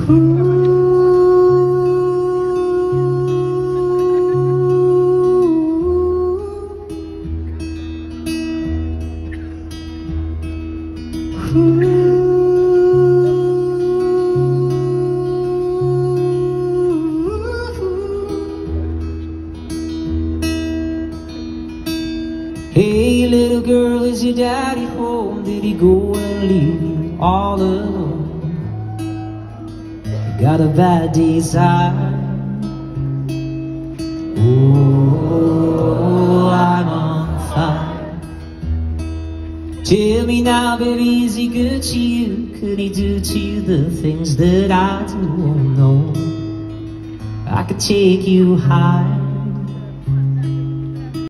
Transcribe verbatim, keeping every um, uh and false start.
Hey little girl, is your daddy home? Did he go and leave you all alone? You got a bad desire. Oh, I'm on fire. Tell me now, baby, is he good to you? Could he do to you the things that I do? Oh no, I could take you high.